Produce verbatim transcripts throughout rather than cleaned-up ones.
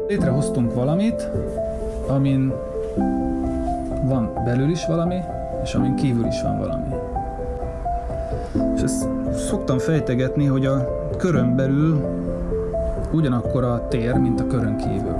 Létrehoztunk valamit, amin van belül is valami, és amin kívül is van valami. És ezt szoktam fejtegetni, hogy a körön belül ugyanakkor a tér, mint a körön kívül.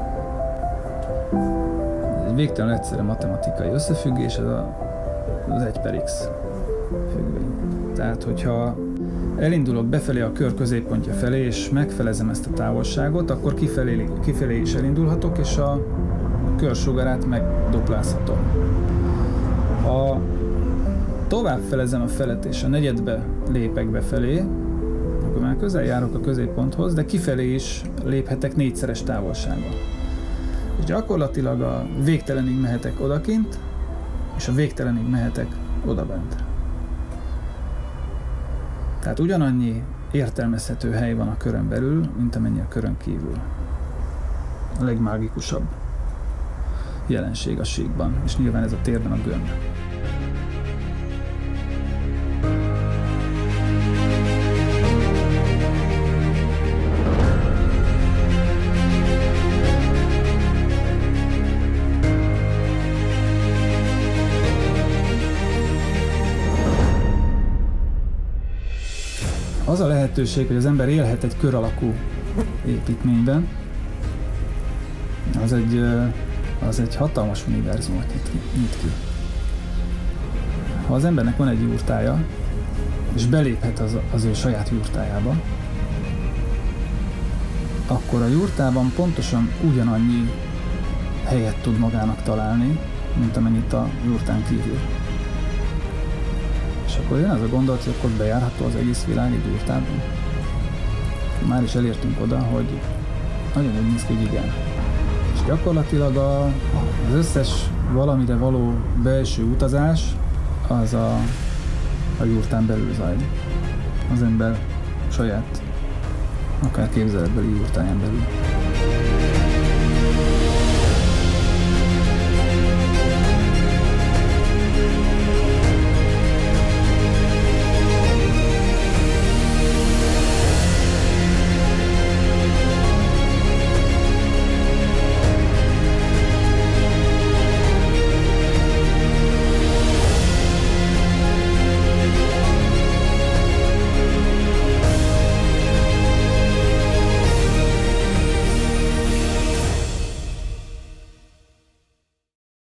Ez egy végtelen egyszerű matematikai összefüggés, ez a, az egy per x függvény. Tehát, hogyha elindulok befelé a kör középpontja felé, és megfelezem ezt a távolságot, akkor kifelé, kifelé is elindulhatok, és a kör sugarát megduplázhatom. Ha tovább felezem a felet, és a negyedbe lépek befelé, akkor már közel járok a középponthoz, de kifelé is léphetek négyszeres távolságba. És gyakorlatilag a végtelenig mehetek odakint, és a végtelenig mehetek odabent. Tehát ugyanannyi értelmezhető hely van a körön belül, mint amennyi a körön kívül. A legmágikusabb jelenség a síkban, és nyilván ez a térben a gömb. Az a lehetőség, hogy az ember élhet egy kör alakú építményben, az egy, az egy hatalmas univerzumot nyit ki. Ha az embernek van egy jurtája, és beléphet az, az ő saját jurtájába, akkor a jurtában pontosan ugyanannyi helyet tud magának találni, mint amennyit a jurtán kívül. És akkor jön az a gondolat, hogy akkor bejárható az egész világ egy jurtában. Már is elértünk oda, hogy nagyon úgy néz ki, hogy igen. És gyakorlatilag a, az összes valamire való belső utazás az a, a jurtán belül zajlik. Az ember saját, akár képzeletbeli jurtáján belül.